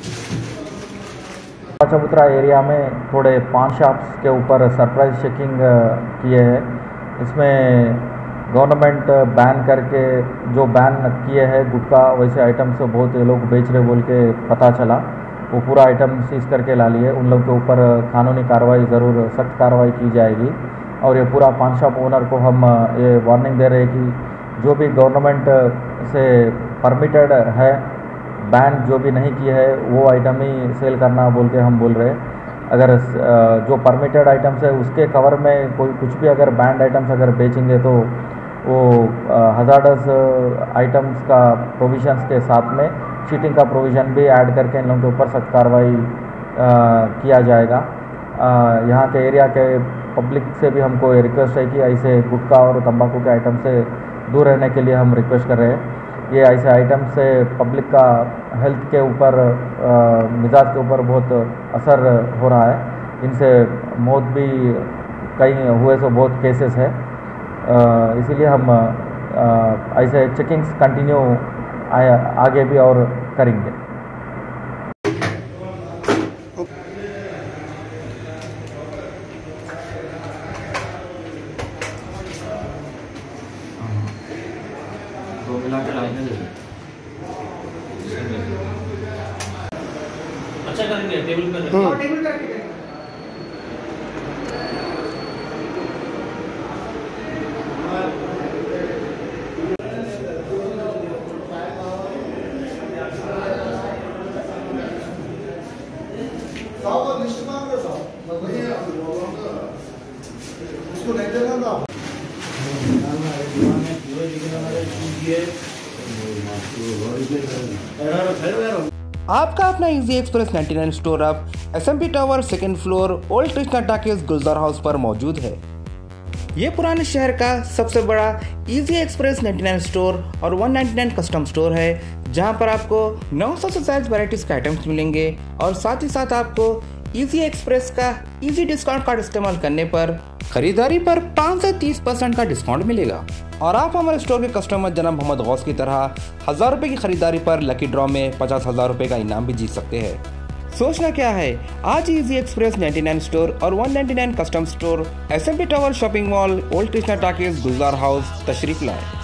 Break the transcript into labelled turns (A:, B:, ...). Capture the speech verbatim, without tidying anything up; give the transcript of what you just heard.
A: चबूतरा एरिया में थोड़े पान शॉप्स के ऊपर सरप्राइज चेकिंग किए हैं। इसमें गवर्नमेंट बैन करके जो बैन किए हैं गुटखा वैसे आइटम्स बहुत ये लोग बेच रहे बोल के पता चला, वो पूरा आइटम सीज करके ला लिए। उन लोग के ऊपर कानूनी कार्रवाई ज़रूर सख्त कार्रवाई की जाएगी। और ये पूरा पान शॉप ओनर को हम ये वार्निंग दे रहे हैं कि जो भी गवर्नमेंट से परमिटेड है, बैन जो भी नहीं किया है वो आइटम ही सेल करना बोल के हम बोल रहे हैं। अगर जो परमिटेड आइटम्स है उसके कवर में कोई कुछ भी अगर बैंड आइटम्स अगर बेचेंगे तो वो हज़ार्डस आइटम्स का प्रोविजंस के साथ में चीटिंग का प्रोविज़न भी ऐड करके इन लोगों के ऊपर सख्त कार्रवाई किया जाएगा। यहाँ के एरिया के पब्लिक से भी हमको ये रिक्वेस्ट है कि ऐसे गुटखा और तंबाकू के आइटम से दूर रहने के लिए हम रिक्वेस्ट कर रहे हैं। ये ऐसे आइटम से पब्लिक का हेल्थ के ऊपर, मिजाज के ऊपर बहुत असर हो रहा है। इनसे मौत भी कई हुए सो बहुत केसेस है। इसीलिए हम ऐसे चेकिंग्स कंटिन्यू आगे भी और करेंगे।
B: दो मिला के लाइनें दे अच्छा करेंगे। टेबल पे हाँ टेबल पे साहब लिस्ट मांग रहे साहब भैया उसको नहीं देना ना
C: आपका अपना इजी एक्सप्रेस निन्यानवे स्टोर अब SMP tower second floor old Krishna talkies Gulzar house पर मौजूद है। ये पुराने शहर का सबसे बड़ा इजी एक्सप्रेस निन्यानवे स्टोर और एक सौ निन्यानवे कस्टम स्टोर है, जहां पर आपको नौ सौ से ज्यादा वैरायटीज के आइटम्स मिलेंगे और साथ ही साथ आपको इजी एक्सप्रेस का इजी डिस्काउंट कार्ड इस्तेमाल करने पर खरीदारी पर पाँच से तीस परसेंट का डिस्काउंट मिलेगा। और आप हमारे स्टोर के कस्टमर जनाब मोहम्मद गौस की तरह हजार रुपए की खरीदारी पर लकी ड्रॉ में पचास हजार रुपए का इनाम भी जीत सकते हैं। सोचना क्या है, आज इजी एक्सप्रेस निन्यानवे स्टोर और एक सौ निन्यानवे custom store SMP tower shopping mall old Krishna talkies Gulzar house तशरीफ लाए।